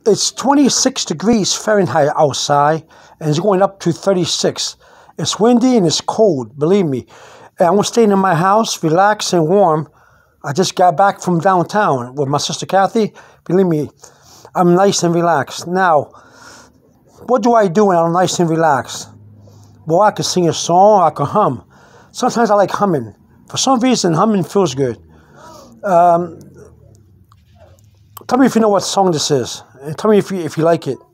It's 26 degrees Fahrenheit outside, and it's going up to 36. It's windy and it's cold, believe me. And I'm staying in my house, relaxed and warm. I just got back from downtown with my sister Kathy. Believe me, I'm nice and relaxed. Now, what do I do when I'm nice and relaxed? Well, I can sing a song, I can hum. Sometimes I like humming. For some reason, humming feels good. Tell me if you know what song this is. And tell me if you like it.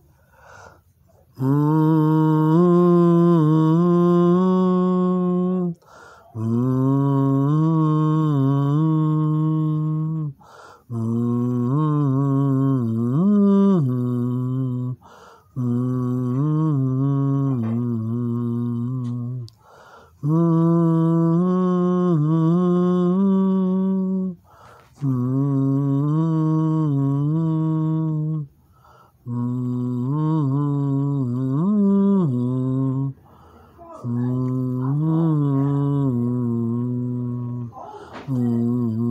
Mm-hmm. Mm-hmm. Mm-hmm. Mm-hmm.